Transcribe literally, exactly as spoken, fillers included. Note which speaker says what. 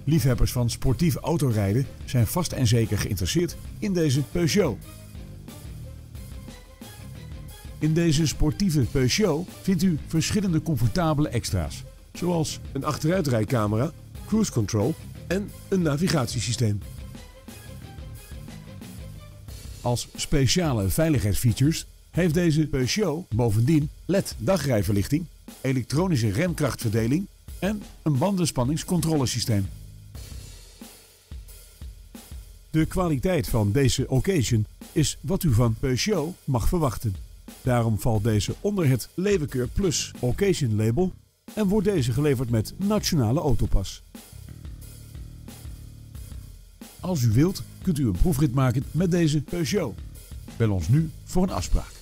Speaker 1: Liefhebbers van sportief autorijden zijn vast en zeker geïnteresseerd in deze Peugeot. In deze sportieve Peugeot vindt u verschillende comfortabele extra's, zoals een achteruitrijcamera, cruise control en een navigatiesysteem. Als speciale veiligheidsfeatures heeft deze Peugeot bovendien L E D dagrijverlichting, elektronische remkrachtverdeling en een bandenspanningscontrolesysteem. De kwaliteit van deze occasion is wat u van Peugeot mag verwachten. Daarom valt deze onder het Leeuwenkeur Plus Occasion label en wordt deze geleverd met Nationale Autopas. Als u wilt, kunt u een proefrit maken met deze Peugeot. Bel ons nu voor een afspraak.